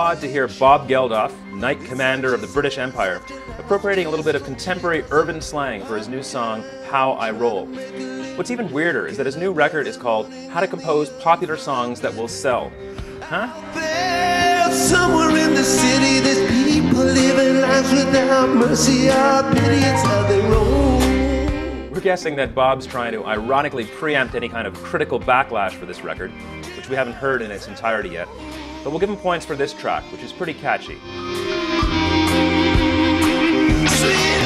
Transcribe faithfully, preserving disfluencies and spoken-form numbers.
odd to hear Bob Geldof, Knight Commander of the British Empire, appropriating a little bit of contemporary urban slang for his new song, How I Roll. What's even weirder is that his new record is called How to Compose Popular Songs That Will Sell. Huh? Somewhere in the city, there's people living lives without mercy or pity. It's how they roll. We're guessing that Bob's trying to ironically preempt any kind of critical backlash for this record, which we haven't heard in its entirety yet. But we'll give him points for this track, which is pretty catchy. Sweet